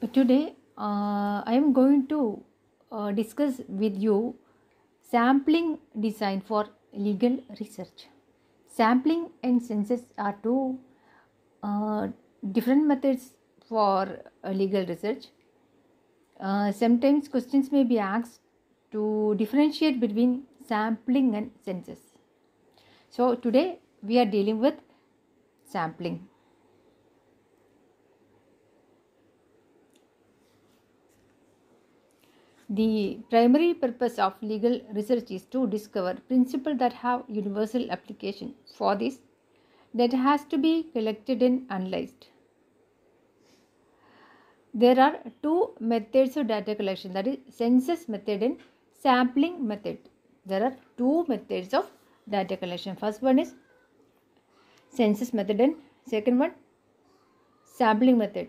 Today, I am going to discuss with you sampling design for legal research. Sampling and census are two uh, different methods for legal research. Sometimes questions may be asked to differentiate between sampling and census. So, today we are dealing with sampling. The primary purpose of legal research is to discover principles that have universal application. For this, data has to be collected and analyzed. There are two methods of data collection, that is census method and sampling method. There are two methods of data collection. First one is census method and second one sampling method.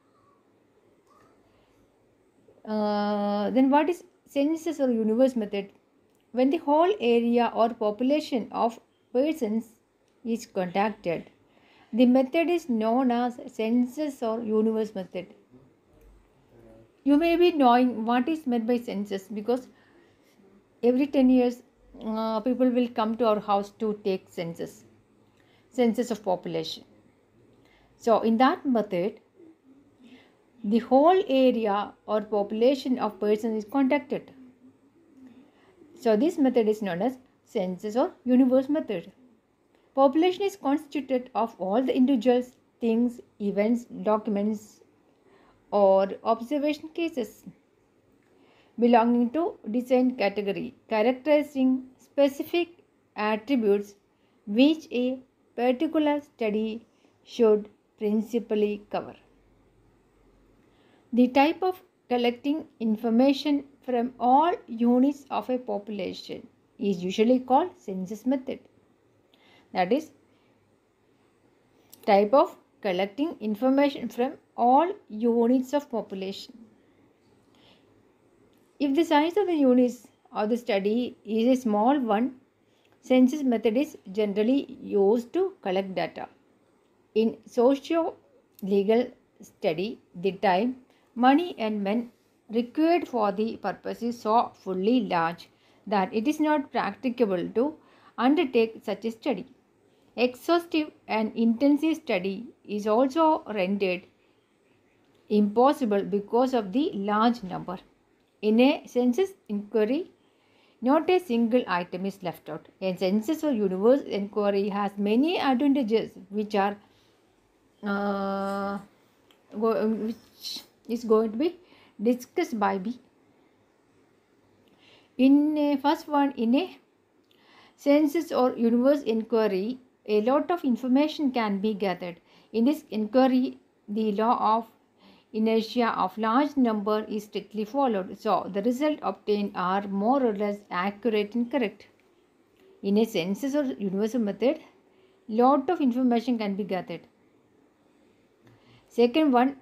Then what is census or universe method? When the whole area or population of persons is contacted, the method is known as census or universe method. You may be knowing what is meant by census because every 10 years people will come to our house to take census of population. So in that method, the whole area or population of person is contacted. So this method is known as census or universe method. Population is constituted of all the individuals, things, events, documents or observation cases belonging to designated category, characterizing specific attributes which a particular study should principally cover. The type of collecting information from all units of a population is usually called census method. That is, type of collecting information from all units of population. If the size of the units of the study is a small one, census method is generally used to collect data. In socio-legal study, the time, money and men required for the purpose is so fully large that it is not practicable to undertake such a study. Exhaustive and intensive study is also rendered impossible because of the large number. In a census inquiry, not a single item is left out. A census or universe inquiry has many advantages which is going to be discussed by B. In a first one, in a census or universe inquiry, a lot of information can be gathered. In this inquiry, the law of inertia of large number is strictly followed. So, the result obtained are more or less accurate and correct. In a census or universe method, lot of information can be gathered. Second one,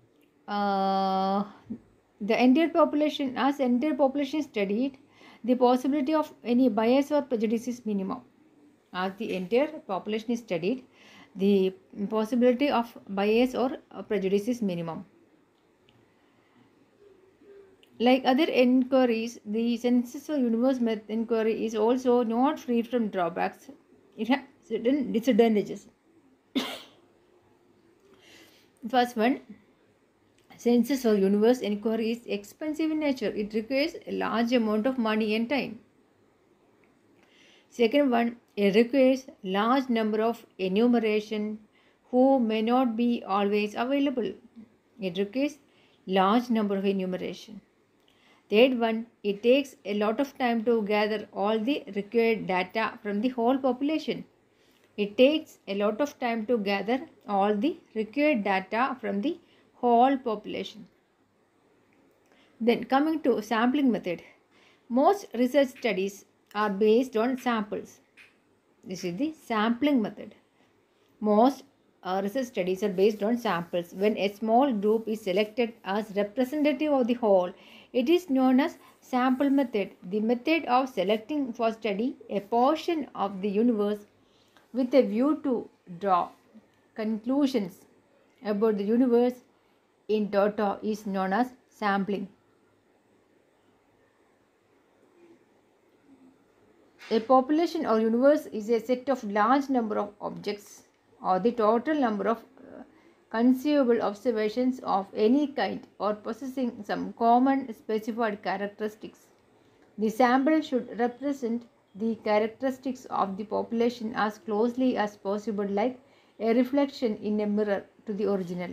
the entire population, as entire population studied, the possibility of any bias or prejudice is minimum. As the entire population is studied, the possibility of bias or prejudice is minimum. Like other inquiries, the census or universe method inquiry is also not free from drawbacks. It has certain disadvantages. First one, census or universe inquiry is expensive in nature. It requires a large amount of money and time. Second one, it requires large number of enumeration who may not be always available. It requires large number of enumeration. Third one, it takes a lot of time to gather all the required data from the whole population. It takes a lot of time to gather all the required data from the whole population. Then coming to sampling method. Most research studies are based on samples. This is the sampling method. Most research studies are based on samples. When a small group is selected as representative of the whole, it is known as sample method. The method of selecting for study a portion of the universe with a view to draw conclusions about the universe in toto is known as sampling. A population or universe is a set of large number of objects or the total number of conceivable observations of any kind or possessing some common specified characteristics. The sample should represent the characteristics of the population as closely as possible, like a reflection in a mirror to the original.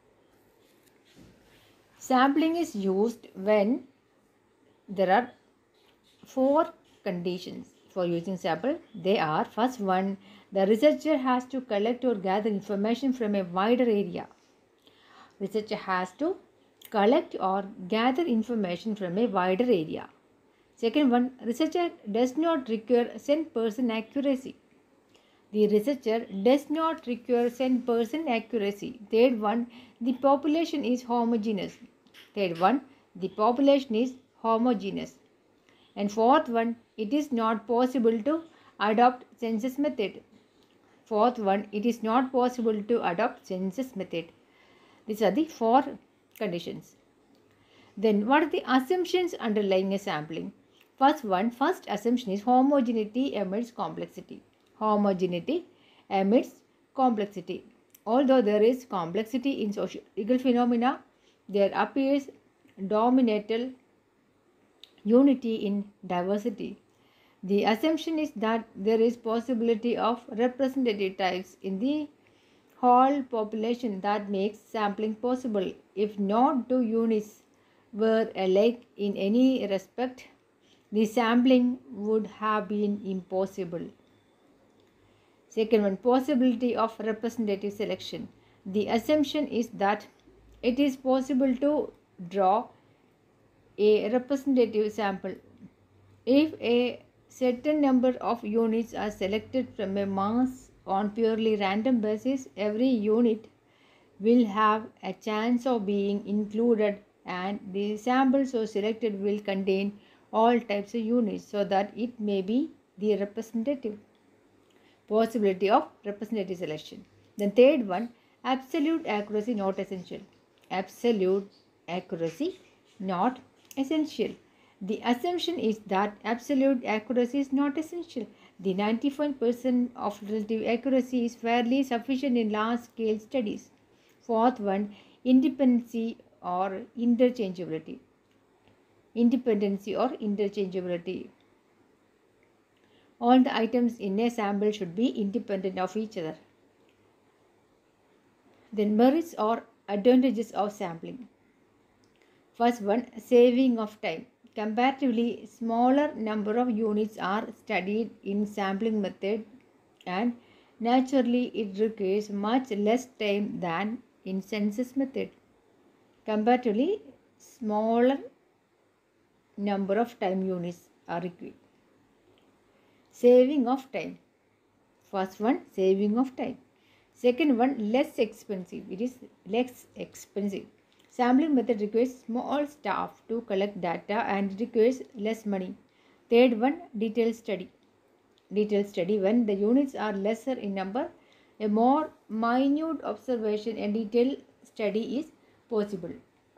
Sampling is used when there are four conditions for using sample. They are: first one, the researcher has to collect or gather information from a wider area. Researcher has to collect or gather information from a wider area. Second one, researcher does not require 100% accuracy. The researcher does not require 100% accuracy. Third one, the population is homogeneous. Third one, the population is homogeneous. And fourth one, it is not possible to adopt census method. Fourth one, it is not possible to adopt census method. These are the four conditions. Then what are the assumptions underlying a sampling? First assumption is homogeneity amidst complexity. Homogeneity amidst complexity. Although there is complexity in social phenomena, there appears dominant unity in diversity. The assumption is that there is possibility of representative types in the whole population that makes sampling possible. If no two units were alike in any respect, the sampling would have been impossible. Second one, possibility of representative selection. The assumption is that it is possible to draw a representative sample. If a certain number of units are selected from a mass on purely random basis, every unit will have a chance of being included, and the sample so selected will contain all types of units so that it may be the representative. Possibility of representative selection. Then third one, absolute accuracy not essential. Absolute accuracy not essential. The assumption is that absolute accuracy is not essential. The 95% of relative accuracy is fairly sufficient in large scale studies. Fourth one, independency or interchangeability. Independency or interchangeability. All the items in a sample should be independent of each other. Then merits or advantages of sampling. First one, saving of time. Comparatively smaller number of units are studied in sampling method, and naturally it requires much less time than in census method. Comparatively smaller number of time units are required. Saving of time. First one, saving of time. Second one, less expensive. It is less expensive. Sampling method requires small staff to collect data and requires less money. Third one, detailed study. Detailed study, when the units are lesser in number, a more minute observation and detailed study is possible.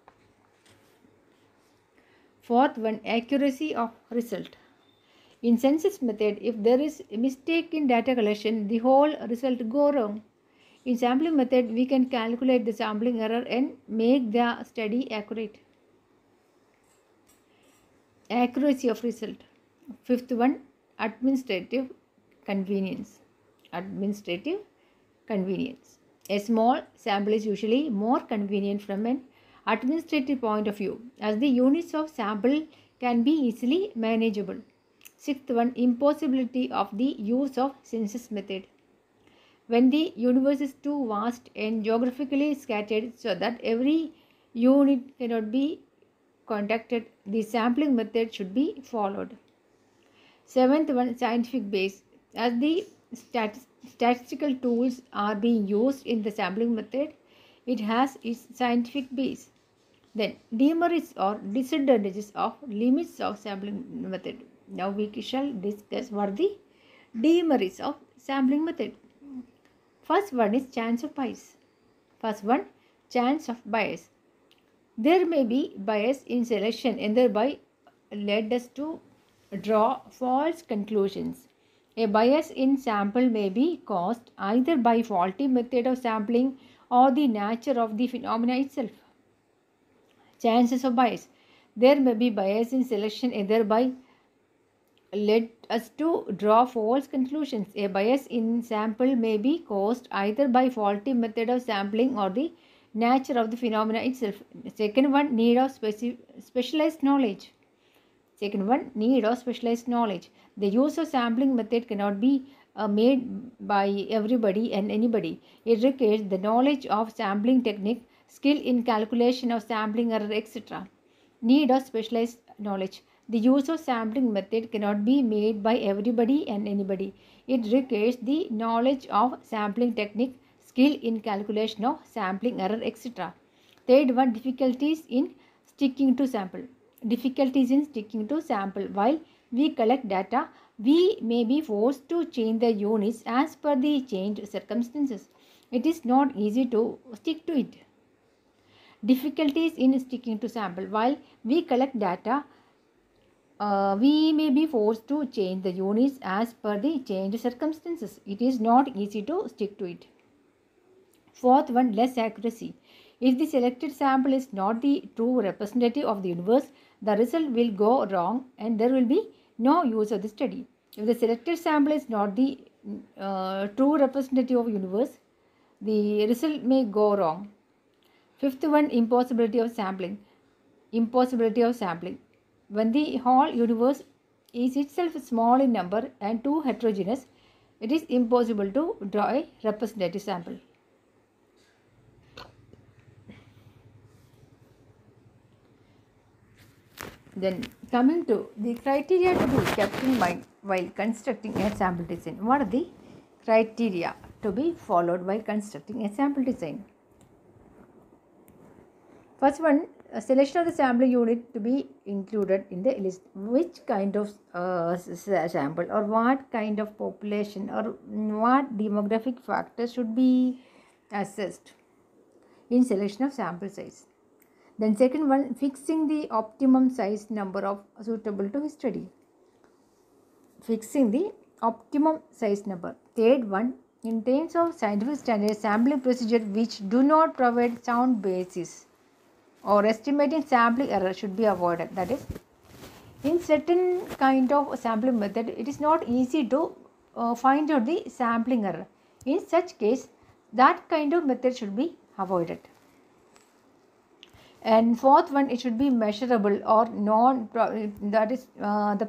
Fourth one, accuracy of result. In census method, if there is a mistake in data collection, the whole result go wrong. In sampling method, we can calculate the sampling error and make the study accurate. Accuracy of result. Fifth one, administrative convenience. Administrative convenience. A small sample is usually more convenient from an administrative point of view, as the units of sample can be easily manageable. Sixth one, impossibility of the use of census method. When the universe is too vast and geographically scattered so that every unit cannot be contacted, the sampling method should be followed. Seventh one, scientific base. As the statistical tools are being used in the sampling method, it has its scientific base. Then demerits or disadvantages of limits of sampling method. Now we shall discuss what are the demerits of sampling method. First one is chance of bias. First one, chance of bias. There may be bias in selection and thereby led us to draw false conclusions. A bias in sample may be caused either by faulty method of sampling or the nature of the phenomena itself. Chances of bias. There may be bias in selection and thereby led us to draw false conclusions. A bias in sample may be caused either by faulty method of sampling or the nature of the phenomena itself. Second one, need of specialized knowledge. Second one, need of specialized knowledge. The use of sampling method cannot be made by everybody and anybody. It requires the knowledge of sampling technique, skill in calculation of sampling error, etc. Need of specialized knowledge. The use of sampling method cannot be made by everybody and anybody. It requires the knowledge of sampling technique, skill in calculation of sampling error, etc. Third one, difficulties in sticking to sample. Difficulties in sticking to sample. While we collect data, we may be forced to change the units as per the changed circumstances. It is not easy to stick to it. Difficulties in sticking to sample. While we collect data, we may be forced to change the units as per the changed circumstances. It is not easy to stick to it. Fourth one, less accuracy. If the selected sample is not the true representative of the universe, the result will go wrong and there will be no use of the study. If the selected sample is not the true representative of the universe, the result may go wrong. Fifth one, impossibility of sampling. Impossibility of sampling. When the whole universe is itself small in number and too heterogeneous, it is impossible to draw a representative sample. Then coming to the criteria to be kept in mind while constructing a sample design. What are the criteria to be followed while constructing a sample design? First one, a selection of the sampling unit to be included in the list. Which kind of sample or what kind of population or what demographic factors should be assessed in selection of sample size. Then second one, fixing the optimum size number of suitable to study. Fixing the optimum size number. Third one, in terms of scientific standards, sampling procedure which do not provide sound basis or estimating sampling error should be avoided. That is, in certain kind of sampling method, it is not easy to find out the sampling error. In such case, that kind of method should be avoided. And fourth one, it should be measurable or that is the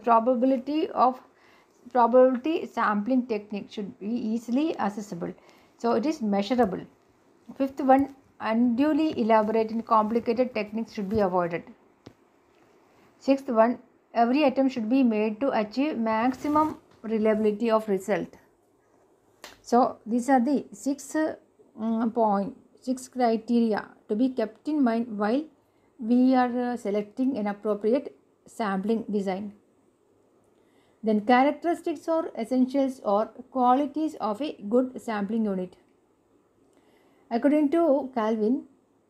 probability sampling technique should be easily accessible. So it is measurable. Fifth one, unduly elaborate and complicated techniques should be avoided. Sixth one, every attempt should be made to achieve maximum reliability of result. So these are the 6 criteria to be kept in mind while we are selecting an appropriate sampling design. Then characteristics or essentials or qualities of a good sampling unit. According to Calvin,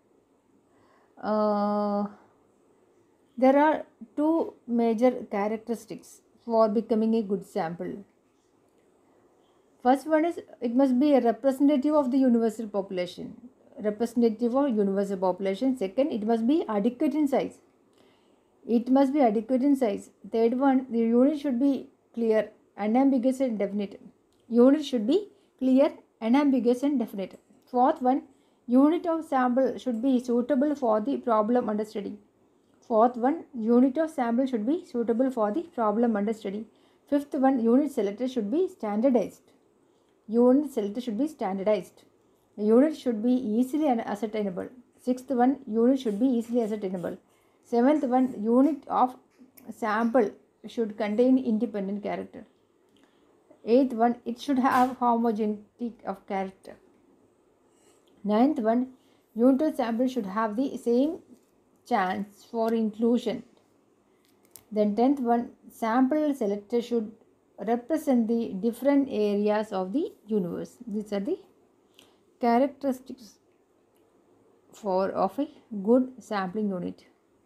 there are 2 major characteristics for becoming a good sample. First one is, it must be a representative of the universal population. Representative of universal population. Second, it must be adequate in size. It must be adequate in size. Third one, the unit should be clear, unambiguous and definite. Unit should be clear, unambiguous and definite. Fourth one, unit of sample should be suitable for the problem under study. Fourth one, unit of sample should be suitable for the problem under study. Fifth one, unit selected should be standardized. Unit selected should be standardized. Unit should be easily ascertainable. Sixth one, unit should be easily ascertainable. Seventh one, unit of sample should contain independent character. Eighth one, it should have homogeneity of character. Ninth one, unit of sample should have the same chance for inclusion. Then 10th one, sample selected should represent the different areas of the universe. These are the characteristics of a good sampling unit.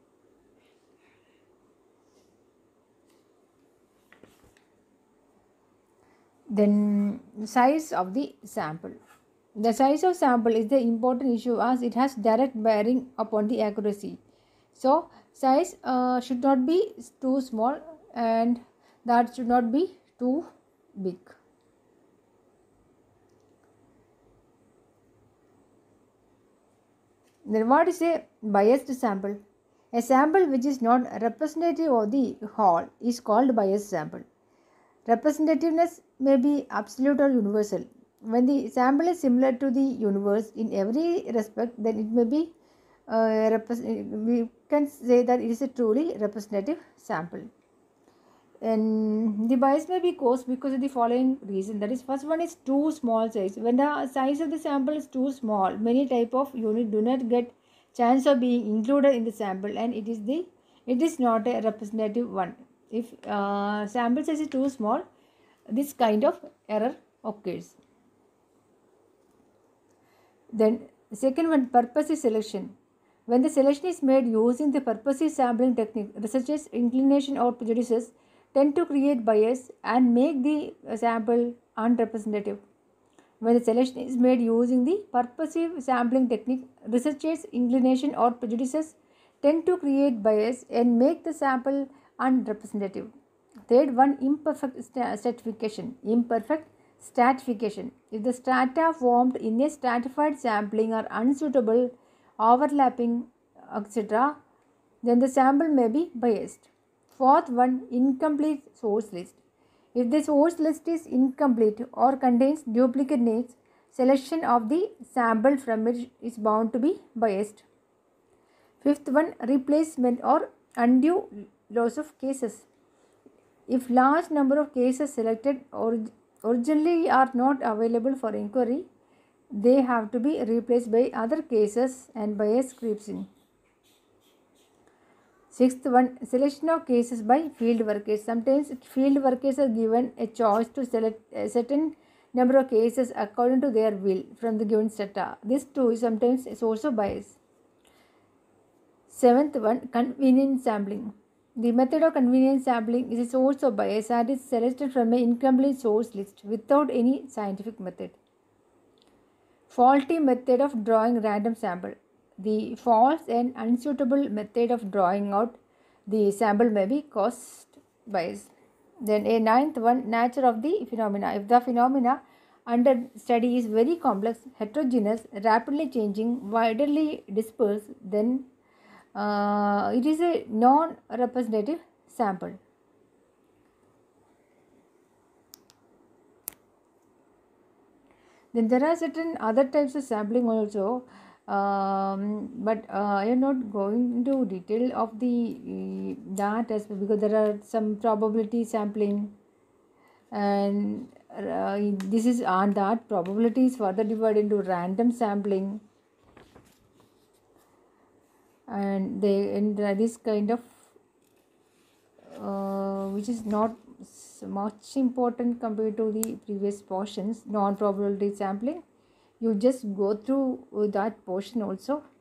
Then size of the sample. The size of sample is the important issue as it has direct bearing upon the accuracy. So size should not be too small and that should not be too big. Then what is a biased sample? A sample which is not representative of the whole is called biased sample. Representativeness may be absolute or universal. When the sample is similar to the universe in every respect, then it may be we can say that it is a truly representative sample. And the bias may be caused because of the following reason. That is, first one is too small size. When the size of the sample is too small, many type of unit do not get chance of being included in the sample, and it is not a representative one. If sample size is too small, this kind of error occurs. Then second one, purposive selection. When the selection is made using the purposive sampling technique, researchers' inclination or prejudices tend to create bias and make the sample unrepresentative. When the selection is made using the purposive sampling technique, researchers' inclination or prejudices tend to create bias and make the sample unrepresentative. Third one, imperfect stratification. Imperfect stratification. If the strata formed in a stratified sampling are unsuitable, overlapping, etc., then the sample may be biased. Fourth one, incomplete source list. If the source list is incomplete or contains duplicate names, selection of the sample from it is bound to be biased. Fifth one, replacement or undue loss of cases. If large number of cases selected originally are not available for inquiry, they have to be replaced by other cases and bias creeps in. Sixth one, selection of cases by field workers. Sometimes field workers are given a choice to select a certain number of cases according to their will from the given strata. This too is sometimes a source of bias. Seventh one, convenient sampling. The method of convenient sampling is a source of bias that is selected from an incomplete source list without any scientific method. Faulty method of drawing random sample. The false and unsuitable method of drawing out the sample may be caused bias. Then a ninth one, nature of the phenomena. If the phenomena under study is very complex, heterogeneous, rapidly changing, widely dispersed, then it is a non-representative sample. Then there are certain other types of sampling also, but I am not going into detail of the that aspect because there are some probability sampling, and this is on that probability is further divided into random sampling, and this kind of which is not much important compared to the previous portions, non-probability sampling. You just go through that portion also.